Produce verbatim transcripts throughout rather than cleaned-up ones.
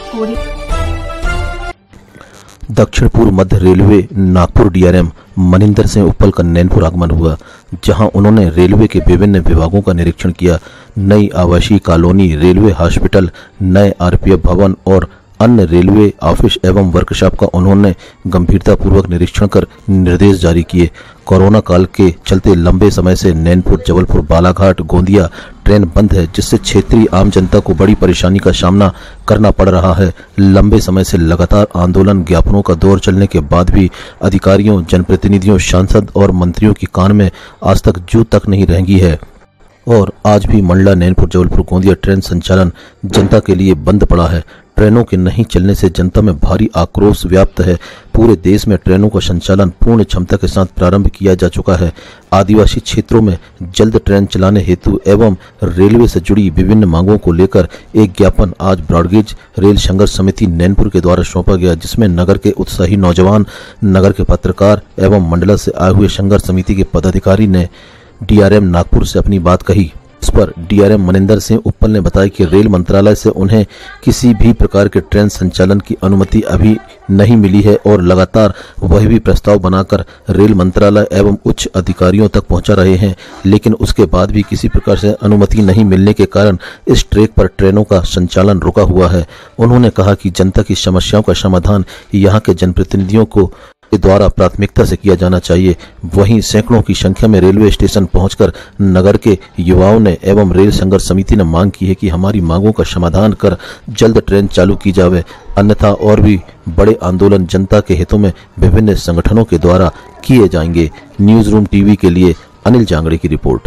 दक्षिण पूर्व मध्य रेलवे नागपुर डीआरएम मनिंदर सिंह उप्पल का नैनपुर आगमन हुआ, जहां उन्होंने रेलवे के विभिन्न विभागों का निरीक्षण किया। नई आवासीय कॉलोनी, रेलवे हॉस्पिटल, नए आरपीएफ भवन और अन्य रेलवे ऑफिस एवं वर्कशॉप का उन्होंने गंभीरतापूर्वक निरीक्षण कर निर्देश जारी किए। कोरोना काल के चलते लंबे समय से नैनपुर, जबलपुर, बालाघाट, गोंदिया ट्रेन बंद है, जिससे क्षेत्रीय आम जनता को बड़ी परेशानी का सामना करना पड़ रहा है। लंबे समय से लगातार आंदोलन, ज्ञापनों का दौर चलने के बाद भी अधिकारियों, जनप्रतिनिधियों, सांसद और मंत्रियों की कान में आज तक जू तक नहीं रेंगी है और आज भी मंडला, नैनपुर, जबलपुर, गोंदिया ट्रेन संचालन जनता के लिए बंद पड़ा है। ट्रेनों के नहीं चलने से जनता में भारी आक्रोश व्याप्त है। पूरे देश में ट्रेनों का संचालन पूर्ण क्षमता के साथ प्रारंभ किया जा चुका है। आदिवासी क्षेत्रों में जल्द ट्रेन चलाने हेतु एवं रेलवे से जुड़ी विभिन्न मांगों को लेकर एक ज्ञापन आज ब्रॉडगेज रेल संघर्ष समिति नैनपुर के द्वारा सौंपा गया, जिसमें नगर के उत्साही नौजवान, नगर के पत्रकार एवं मंडला से आए हुए संघर्ष समिति के पदाधिकारी ने डीआरएम नागपुर से अपनी बात कही। इस पर डीआरएम मनिंदर सिंह उप्पल ने बताया कि रेल मंत्रालय से उन्हें किसी भी प्रकार के ट्रेन संचालन की अनुमति अभी नहीं मिली है और लगातार वह भी प्रस्ताव बनाकर रेल मंत्रालय एवं उच्च अधिकारियों तक पहुंचा रहे हैं, लेकिन उसके बाद भी किसी प्रकार से अनुमति नहीं मिलने के कारण इस ट्रैक पर ट्रेनों का संचालन रुका हुआ है। उन्होंने कहा कि जनता की समस्याओं का समाधान यहाँ के जनप्रतिनिधियों को के द्वारा प्राथमिकता से किया जाना चाहिए। वहीं सैकड़ों की संख्या में रेलवे स्टेशन पहुंचकर नगर के युवाओं ने एवं रेल संघर्ष समिति ने मांग की है कि हमारी मांगों का समाधान कर जल्द ट्रेन चालू की जावे, अन्यथा और भी बड़े आंदोलन जनता के हितों में विभिन्न संगठनों के द्वारा किए जाएंगे। न्यूज रूम टीवी के लिए अनिल जांगड़े की रिपोर्ट।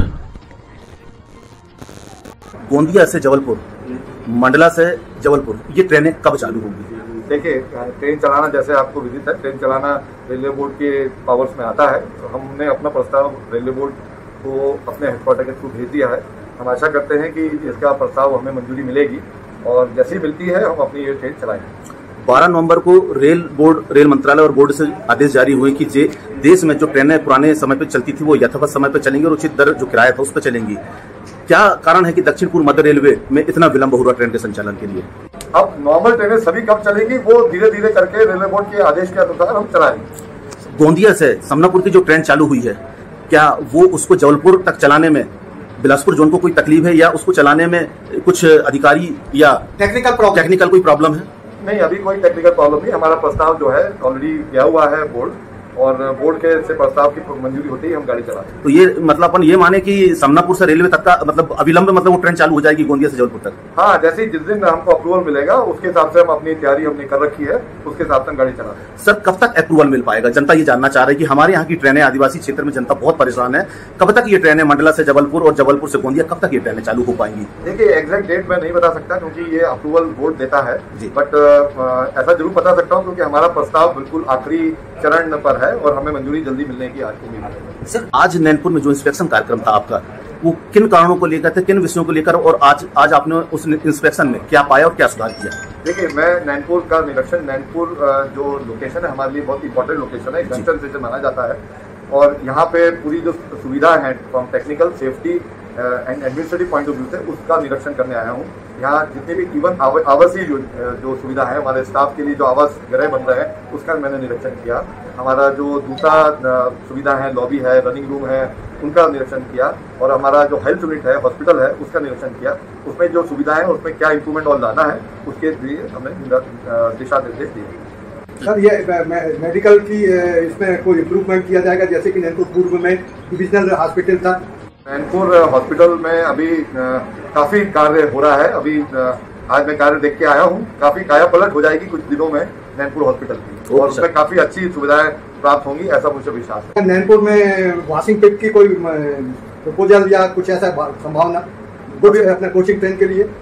गोंदिया से जबलपुर, मंडला से जबलपुर, ये ट्रेनें कब चालू होंगी? देखिए, ट्रेन चलाना जैसे आपको विदित है, ट्रेन चलाना रेलवे बोर्ड के पावर्स में आता है। तो हमने अपना प्रस्ताव रेलवे बोर्ड को अपने हेडक्वार्टर के थ्रू भेज दिया है। हम आशा करते हैं कि इसका प्रस्ताव हमें मंजूरी मिलेगी और जैसी मिलती है हम अपनी ये ट्रेन चलाएंगे। बारह नवंबर को रेल बोर्ड, रेल मंत्रालय और बोर्ड से आदेश जारी हुए कि जे देश में जो ट्रेनें पुराने समय पर चलती थी वो यथावत समय पर चलेंगी और उचित दर जो किराया था उस पर चलेंगी। क्या कारण है कि दक्षिण पूर्व मध्य रेलवे में इतना विलंब हो रहा ट्रेन के संचालन के लिए? अब नॉर्मल ट्रेनें सभी कब चलेंगी वो धीरे धीरे करके रेलवे बोर्ड के आदेश के अनुसार हम चलाएंगे। गोंदिया से समनापुर की जो ट्रेन चालू हुई है, क्या वो उसको जबलपुर तक चलाने में बिलासपुर जोन को कोई तकलीफ है या उसको चलाने में कुछ अधिकारी या टेक्निकल प्रॉब्लम टेक्निकल कोई प्रॉब्लम है? नहीं, अभी कोई टेक्निकल प्रॉब्लम नहीं। हमारा प्रस्ताव जो है ऑलरेडी गया हुआ है बोर्ड और बोर्ड के से प्रस्ताव की मंजूरी होती है हम गाड़ी चलाते हैं। तो ये मतलब अपन ये माने कि समनापुर से रेलवे तक का मतलब अविलंब मतलब वो ट्रेन चालू हो जाएगी गोंदिया से जबलपुर तक? हाँ, जैसे जिस दिन हमको अप्रूवल मिलेगा उसके हिसाब से हम अपनी तैयारी हमने कर रखी है, उसके हिसाब से हम गाड़ी चलाते हैं। सर, कब तक अप्रूवल मिल पाएगा? जनता ये जानना चाह रही है कि हमारे यहाँ की ट्रेनें, आदिवासी क्षेत्र में जनता बहुत परेशान है, कब तक ये ट्रेनें मंडला से जबलपुर और जबलपुर से गोंदिया कब तक ये ट्रेनें चालू हो पाएंगी? देखिए, एग्जैक्ट डेट मैं नहीं बता सकता क्योंकि ये अप्रूवल बोर्ड देता है, बट ऐसा जरूर बता सकता हूँ क्योंकि हमारा प्रस्ताव बिल्कुल आखिरी चरण पर है और हमें मंजूरी जल्दी मिलने की आज उम्मीद है। सर, आज नैनपुर में जो इंस्पेक्शन कार्यक्रम था आपका, वो किन कारणों को लेकर थे, किन विषयों को लेकर, और आज आज आपने उस इंस्पेक्शन में क्या पाया और क्या सुधार किया? देखिए, मैं नैनपुर का निरीक्षण, नैनपुर जो लोकेशन है हमारे लिए बहुत इंपॉर्टेंट लोकेशन है, जंक्शन स्टेशन माना जाता है और यहाँ पे पूरी जो सुविधा है from technical, safety and administrative point of view से उसका निरीक्षण करने आया हूँ। यहाँ जितने भी इवन आवासीय जो, जो सुविधा है हमारे स्टाफ के लिए, जो आवास गृह बन रहे हैं उसका मैंने निरीक्षण किया। हमारा जो दूसरा सुविधा है, लॉबी है, रनिंग रूम है, उनका निरीक्षण किया और हमारा जो हेल्थ यूनिट है, हॉस्पिटल है, उसका निरीक्षण किया। उसमें जो सुविधाएं हैं उसमें क्या इंप्रूवमेंट और लाना है उसके लिए हमने दिशा निर्देश दिए। सर, ये मेडिकल की इसमें कोई इम्प्रूवमेंट किया जाएगा, जैसे कि नैनपुर पूर्व में डिविजनल हॉस्पिटल था। नैनपुर हॉस्पिटल में अभी काफी कार्य हो रहा है। अभी आज मैं कार्य देख के आया हूँ, काफी काया पलट हो जाएगी कुछ दिनों में नैनपुर हॉस्पिटल की और उसमें काफी अच्छी सुविधाएं प्राप्त होंगी, ऐसा मुझे विश्वास है। नैनपुर में वॉशिंग पिट की कोई प्रपोजल या कुछ ऐसा संभावना वो भी अपने कोचिंग ट्रेन के लिए?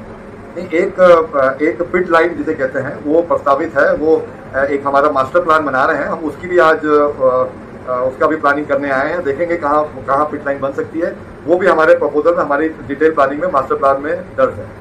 एक एक पिट लाइन जिसे कहते हैं वो प्रस्तावित है, वो एक हमारा मास्टर प्लान बना रहे हैं हम, उसकी भी आज उसका भी प्लानिंग करने आए हैं। देखेंगे कहाँ कहाँ पिट लाइन बन सकती है, वो भी हमारे प्रपोजल में, हमारी डिटेल प्लानिंग में, मास्टर प्लान में दर्ज है।